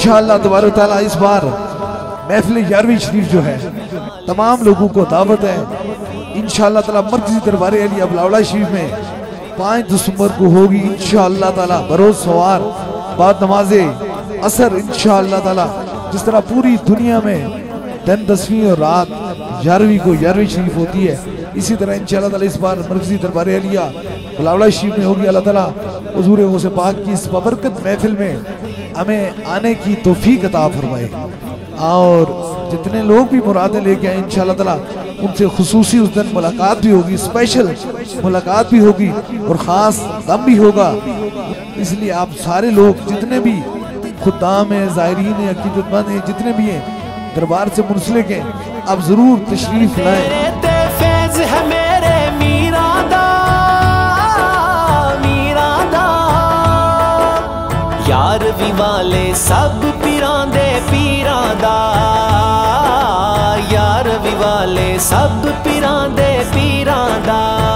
इंशाअल्लाह तबारक तआला इस बार महफिल 11वीं शरीफ जो है तमाम लोगों को दावत है इंशाअल्लाह ताला मरकजी दरबार अली अबलावला शरीफ में 5 दिसंबर को होगी इंशाअल्लाह ताला बरोज सवार बाद नमाजे असर इंशाअल्लाह ताला। जिस तरह पूरी दुनिया में दिन 10वीं और रात 11वीं को 11वीं शरीफ होती है, इसी तरह इंशाअल्लाह ताला इस बार मरकजी दरबार अलिया अबलावला शरीफ में होगी। अल्लाह ताला हुजूर गौसे पाक की इस बबरकत महफिल में हमें आने की तौफीक अता फरमाए और जितने लोग भी मुरादें लेके आए इंशाअल्लाह ताला उनसे खुसूसी उस दिन मुलाकात भी होगी, स्पेशल मुलाकात भी होगी और ख़ास दम भी होगा। इसलिए आप सारे लोग जितने भी खुद्दाम हैं, ज़ायरीन हैं, अकीदतमंद हैं, जितने भी हैं दरबार से मुंसलिक हैं, आप ज़रूर तशरीफ़ लाएं। यारवीं वाले सब पीरां दे पीरां दा, यारवीं वाले सब पीरां दे पीरां दा।